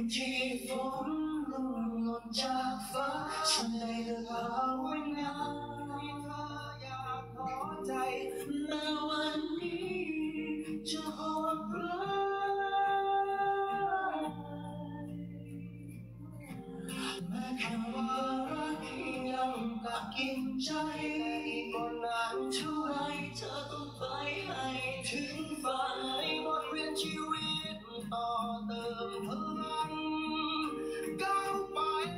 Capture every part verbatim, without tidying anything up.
ที่ฝนร่วงหล่นจากฟ้าฉันได้แต่ภาวนาที่เธออยากขอใจแม้วันนี้จะโหดร้ายแม้แค่ว่ารักยังกัดกินใจก็นานเท่าไรเธอต้องไปให้ถึงฝันในบทเรียนชีวิตต่อเติมพลังก้าวไป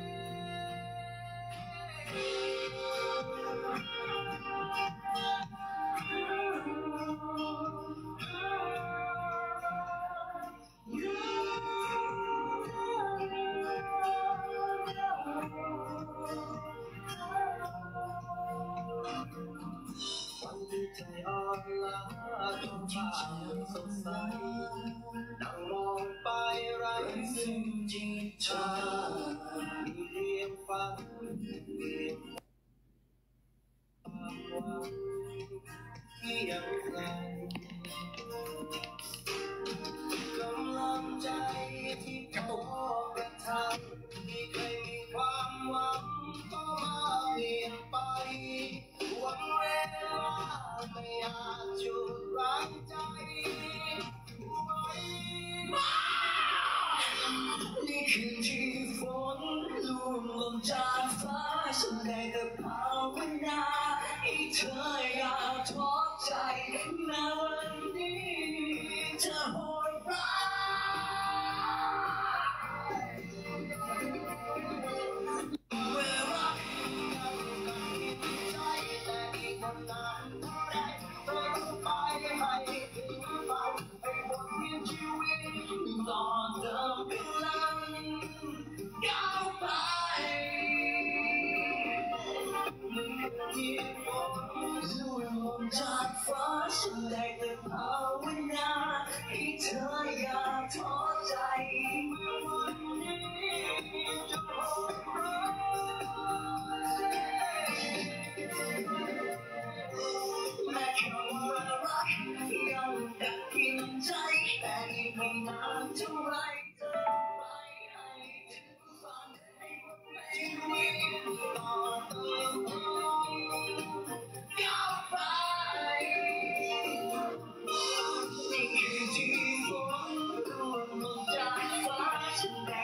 วันที่ใจอ่อนล้าท้องฟ้าสดใสนั่งมองไปไร้ซึ่งจิตใจมีเพียงฝันเพียงความหวังที่ยังไกลกำลังใจที่พอกระทำที่เคยมีความหวังก็มาเปลี่ยนไปวันเวลาไม่อาจหยุดรั้งใจไว้นี่คือที่ฝนร่วงลงจากฟ้าฉันได้แต่ภาวนาให้เธออย่าท้อใจแม้วันนี้จะโหดร้ายเมื่อรักยังกัดกินใจแต่อีกนานเท่าไรเธอต้องไปให้ถึงฝันให้บทเรียนชีวิตต่อเติมพลังก้าวไปที่ฝนร่วงลงจากฟ้าฉันได้แต่ภาวนาให้เธออย่าท้อใจเมื่อวันนี้จะโหดร้ายแม้แค่ว่ารักยังกัดกินใจแต่อีกไม่นานเท่าไรเธอไปให้ถึงฝันให้ชีวิตต่อเติมพลังก้าวไปนี่คือที่ฝนร่วงลงจากฟ้าฉันได้